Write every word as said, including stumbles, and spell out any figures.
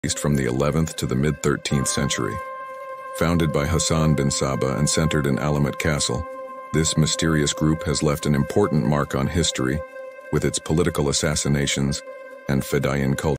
from the eleventh to the mid-thirteenth century. Founded by Hassan bin Saba and centered in Alamet Castle, this mysterious group has left an important mark on history with its political assassinations and Fedayeen culture.